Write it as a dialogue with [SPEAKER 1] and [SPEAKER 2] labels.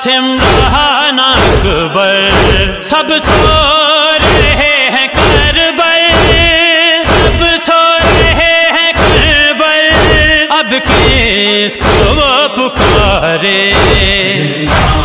[SPEAKER 1] इमरान अकबर सब सो रहे हैं करबल, सब सो रहे हैं करबल, अब किसको वो पुकारे।